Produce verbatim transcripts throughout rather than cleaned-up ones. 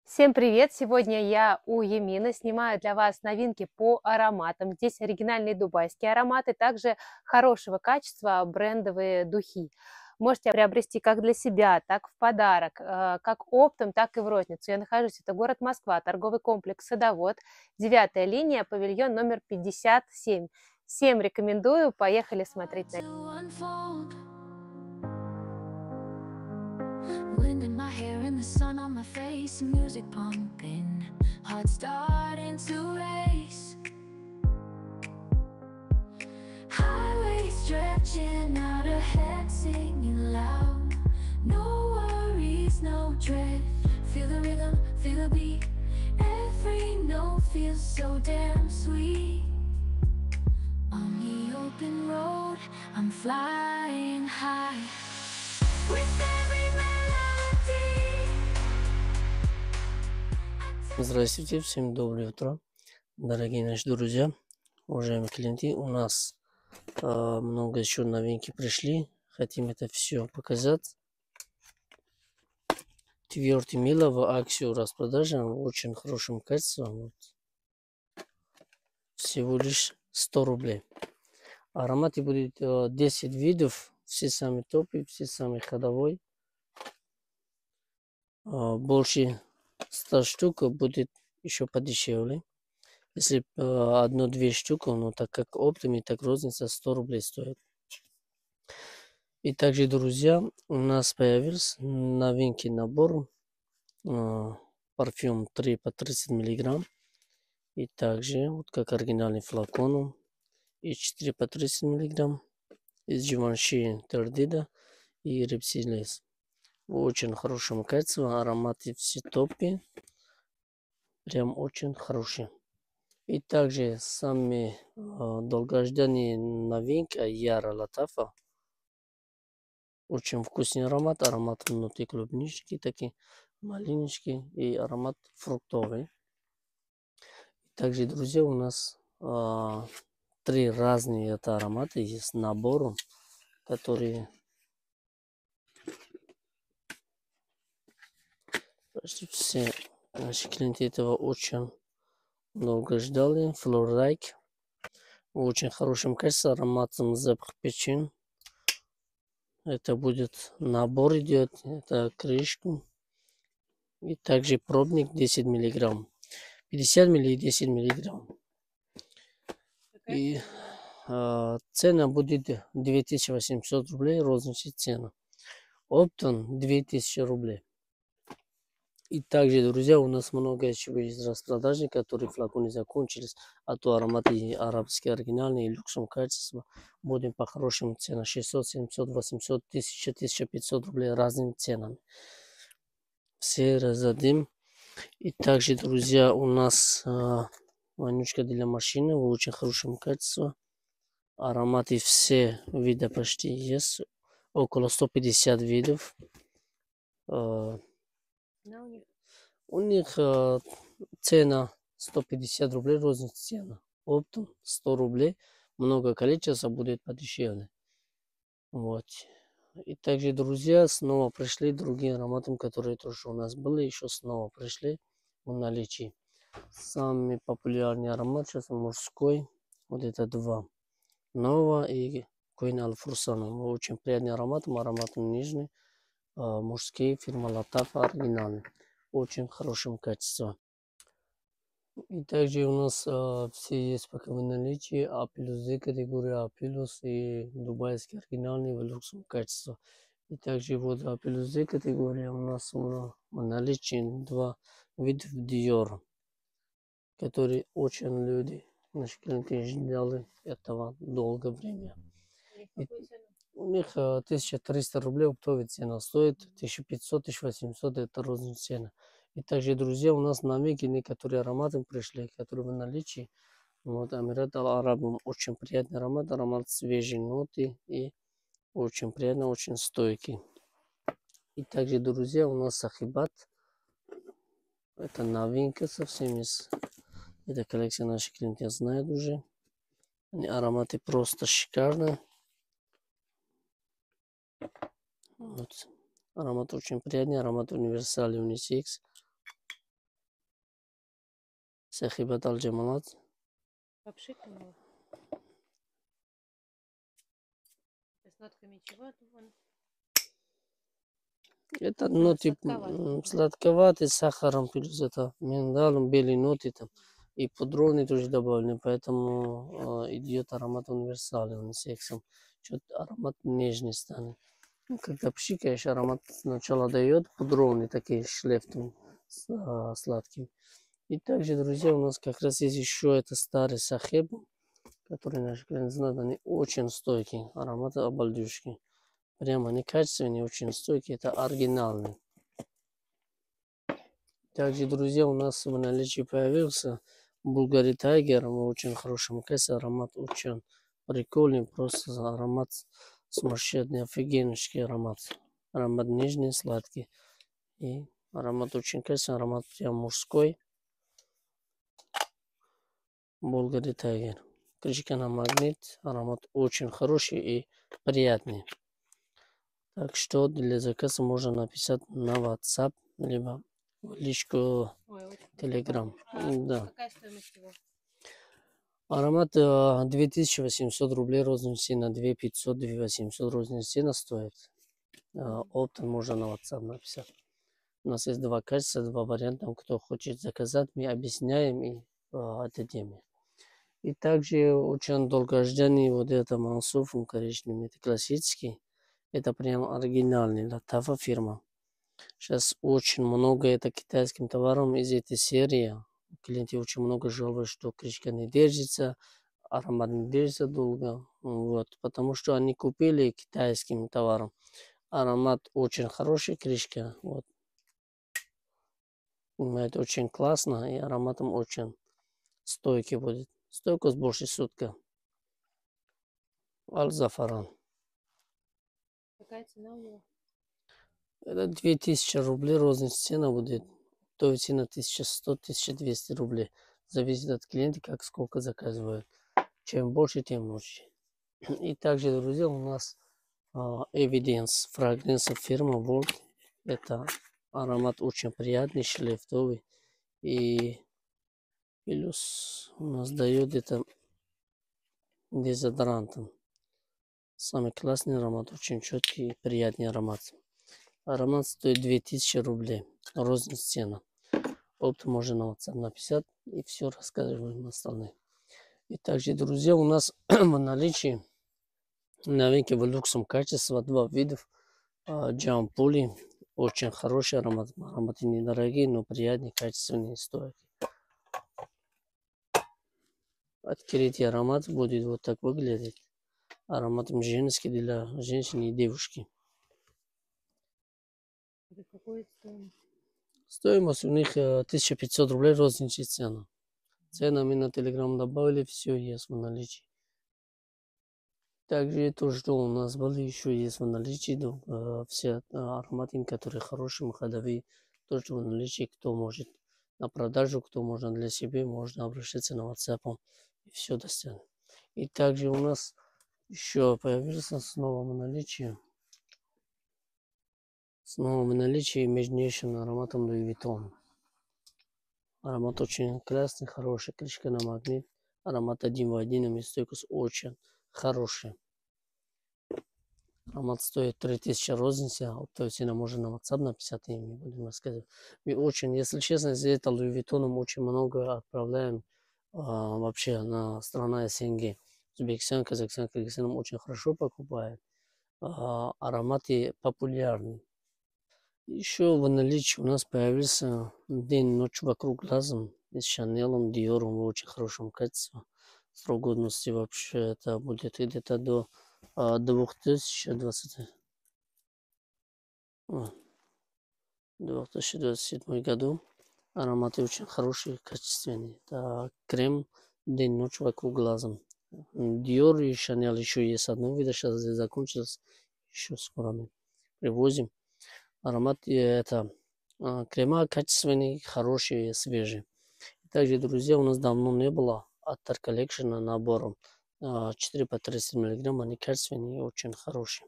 Всем привет! Сегодня я у Емины снимаю для вас новинки по ароматам. Здесь оригинальные дубайские ароматы, также хорошего качества брендовые духи. Можете приобрести как для себя, так в подарок, э, как оптом, так и в розницу. Я нахожусь, это город Москва, торговый комплекс «Садовод», девятая линия, павильон номер пятьдесят семь. Всем рекомендую, поехали смотреть на Wind in my hair and the sun on my face, music pumping, heart starting to race. Highway stretching out ahead, singing loud. No worries, no dread. Feel the rhythm, feel the beat. Every note feels so damn sweet. On the open road, I'm flying high. With every melody. Здравствуйте, всем доброе утро, дорогие наши друзья, уважаемые клиенты. У нас э, много еще новинки пришли, хотим это все показать. Твердый мыло в акцию распродажа в очень хорошем качестве, вот. Всего лишь сто рублей. Ароматы будет э, десять видов, все самые топы, все самые ходовой. Э, больше ста штук будет еще подешевле. Если э, одну-две штуки, ну так как оптами, так розница сто рублей стоит. И также, друзья, у нас появился новинки набор. Э, парфюм три по тридцать миллиграмм. И также, вот как оригинальный флакон. И четыре по тридцать миллиграмм. Из Givenchy Tardida и Repsiles. В очень хорошем качестве. Ароматы все топи. Прям очень хорошие. И также самые э, долгожданные новинка Яра Латафа. Очень вкусный аромат. Аромат внутри клубнички, такие малиночки и аромат фруктовый. Также, друзья, у нас э, три разные это аромата есть набором, которые почти все наши клиенты этого очень долго ждали. Флорайк. В очень хорошем качестве. Ароматом запах печин. Это будет набор идет. Это крышку. И также пробник десять миллиграмм. пятьдесят миллиграмм и десять миллиграмм. И э, цена будет две тысячи восемьсот рублей. Розничная цена. Оптом две тысячи рублей. И также, друзья, у нас много еще есть распродажи, которые флаконы закончились. А то ароматы арабские оригинальные и люксом качества. Будем по хорошим ценам. шестьсот, семьсот, восемьсот, тысяча, тысяча пятьсот рублей разными ценами. Все раздадим. И также, друзья, у нас э, вонючка для машины в очень хорошем качестве. Ароматы все вида почти есть. Около сто пятьдесят видов. Э, у них э, цена сто пятьдесят рублей, розница цена. Оптом сто рублей. Много количества будет подешевле. Вот. И также, друзья, снова пришли другие ароматы, которые тоже у нас были, еще снова пришли в наличии. Самый популярный аромат сейчас мужской. Вот это два. Нова и Queen Alfursan. Очень приятный аромат. Аромат нежный. А, мужские фирма Латафа оригинальный. Очень хорошем качестве. И также у нас а, все есть пока в наличии. Апилус D категория Апилус и дубайский оригинальный в люксовом качестве. И также вот Апилус D категория у нас в наличии два вида Dior, которые очень люди, наши клиенты ждали этого долгое время. И у них а, тысяча триста рублей оптовая цена стоит, тысяча пятьсот, тысяча восемьсот это розница цена. И также, друзья, у нас новинки некоторые ароматы пришли, которые в наличии. Вот Амират Аль-Араб, очень приятный аромат, аромат свежей ноты и очень приятно, очень стойкий. И также, друзья, у нас Сахибат. Это новинка совсем из этой коллекции, наши клиенты знают уже. Они ароматы просто шикарные. Вот. Аромат очень приятный, аромат универсальный унисекс. Сахибат аль-Джамалат. Попшикаем его. С нотками чего? Вон. Это А, ноты сладковатый. м, Мгм. сладковатый, с сахаром, плюс это миндалем, белые ноты там. И пудровые тоже добавлены, поэтому э, идет аромат универсальный, он сексом. Что-то аромат нежный станет. Ну, когда пшикаешь, аромат сначала дает пудровный, такие шлейф там, с- а, сладкий. И также, друзья, у нас как раз есть еще это старый сахеб, который наши клиенты знают, они очень стойкие, ароматы обалдюшки. Прямо они качественные, очень стойкие, это оригинальные. Также, друзья, у нас в наличии появился Bulgari Tiger, в очень хорошем качестве, аромат очень прикольный, просто аромат сумасшедший, офигенский аромат. Аромат нежный, сладкий. И аромат очень качественный, аромат прям мужской. Bulgari Tiger. Крышка на магнит, аромат очень хороший и приятный. Так что для заказа можно написать на WhatsApp, либо в личку Ой, очень Telegram. красиво. Да. Какая стоимость его? Аромат э, две тысячи восемьсот рублей розница цена, две тысячи пятьсот, две тысячи восемьсот розница цена стоит. Э, Оптом можно на WhatsApp написать. У нас есть два качества, два варианта. Кто хочет заказать, мы объясняем и э, отдадим. И также очень долгожданный вот это Мансуф коричневый, это классический. Это прям оригинальный, Латафа фирма. Сейчас очень много это китайским товаром из этой серии. Клиенты очень много жалуют, что крышка не держится, аромат не держится долго. Вот, потому что они купили китайским товаром. Аромат очень хороший, крышка. Вот. Это очень классно и ароматом очень стойкий будет. Стойкость больше сутка. Аль-Зафаран. Какая цена у него? Это две тысячи рублей розница цена будет. То есть цена тысяча сто — тысяча двести рублей. Зависит от клиента, как сколько заказывают. Чем больше, тем лучше. И также, друзья, у нас uh, Evidence фрагранса фирма World. Это аромат очень приятный, шлейфовый. И плюс у нас дает это дезодорантом. Самый классный аромат, очень четкий и приятный аромат. Аромат стоит две тысячи рублей. Розница цена. Опт можно на WhatsApp написать и все рассказываем остальные. И также, друзья, у нас в наличии новинки в люксовом качестве два видов. Джампули. Очень хороший аромат. Ароматы недорогие, но приятные, качественные, стоят. Открытый аромат будет вот так выглядеть. Ароматом женский для женщины и девушки. Это какой стоимость? Стоимость у них э, тысяча пятьсот рублей розничная цена. Цены мы на Telegram добавили, все есть в наличии. Также то, что у нас были, еще есть в наличии. Э, все э, ароматы, которые хорошие, ходовые, тоже в наличии. Кто может на продажу, кто можно для себя, можно обращаться на WhatsApp. И все достанет. И также у нас еще появился снова в наличии. Снова в наличии межнейшим ароматом Louis Vuitton. Аромат очень классный, хороший, крышка на магнит. Аромат один в один, и стойкость очень хороший. Аромат стоит три тысячи розница, то есть она можно на WhatsApp написать, и мы будем рассказывать. Мы очень, если честно, за это Louis Vuitton очень много отправляем а, вообще на страна СНГ. Узбекистан, Казахстан, Кыргызстан очень хорошо покупают. А, ароматы популярны. Еще в наличии у нас появился день ночь вокруг глазом с Шанелом, Диором в очень хорошем качестве. Срок годности вообще это будет где-то до две тысячи двадцатого две тысячи двадцать седьмого году. Ароматы очень хорошие, качественные. Это крем день ночь вокруг глазом. Диор и Шанел еще есть одно вида, сейчас здесь закончилось. Еще скоро мы привозим. Аромат это крема качественные, хорошие, свежие. Также, друзья, у нас давно не было от Art Collection набором четыре по тридцать миллиграмм. Они качественные и очень хорошие.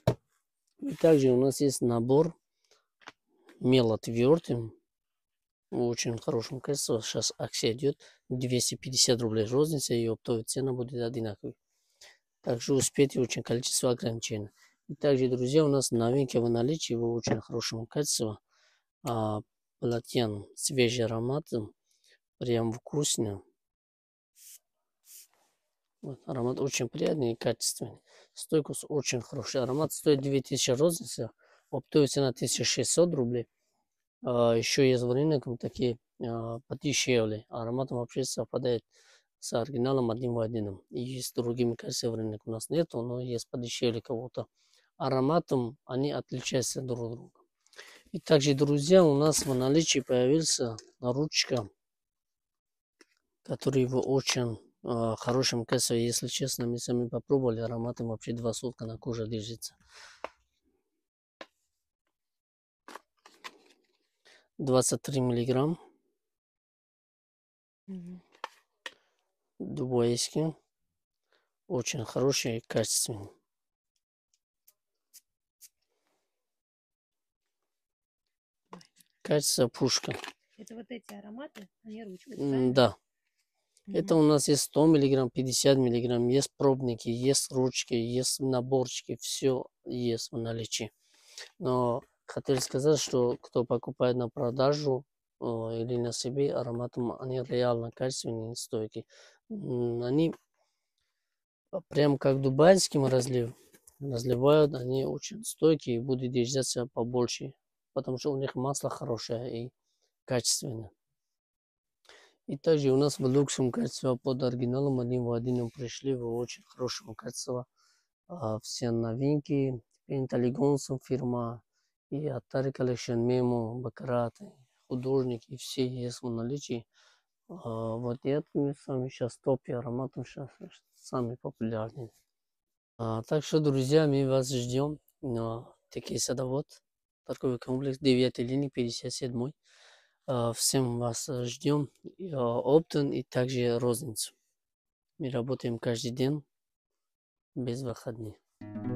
И также у нас есть набор мелотвертый. в очень хорошем качестве. Сейчас акция идет двести пятьдесят рублей розница, и оптовая цена будет одинаковой. Также успейте, очень количество ограничено. И также, друзья, у нас новинки в наличии в очень хорошем качестве. А, Платьян, свежий аромат, прям вкусно. Вот, аромат очень приятный и качественный. Стойкость очень хороший. Аромат стоит две тысячи розница, оптовая цена тысяча шестьсот рублей. А, еще есть в рынке такие а, подешевле. Аромат вообще совпадает с оригиналом один в один. И есть другими качествами в рынке у нас нету, но есть подешевле кого-то. Ароматом они отличаются друг от друга. И также, друзья, у нас в наличии появился ручка, который в очень э, хорошем качестве. Если честно, мы сами попробовали, ароматом вообще два сутка на коже держится. двадцать три миллиграмм. Мгм. Дубайский. Очень хороший и качественный. Качество пушка. Это вот эти ароматы, они ручкой, М, правильно? Да. Мгм. Это у нас есть сто миллиграмм, пятьдесят миллиграмм, есть пробники, есть ручки, есть наборчики, все есть в наличии. Но хотел сказать, что кто покупает на продажу э, или на себе, ароматом они реально качественные и стойкие. М, Они прям как дубайским разлив, разливают, они очень стойкие и будут держаться побольше, потому что у них масло хорошее и качественное. И также у нас в лучшем качестве под оригиналом один в один пришли в очень хорошем качестве. А, все новинки, Intelligonson фирма и Atari Collection, Memo, Baccarat, художники, все есть в наличии. А, вот это мы с вами сейчас топе ароматов, сейчас самые популярные. А, так что, друзья, мы вас ждем на Такие садовод, торговый комплекс девятой линии пятьдесят семь. А, Всем вас э, ждем. И, а, Оптон и также розницу. Мы работаем каждый день без выходных.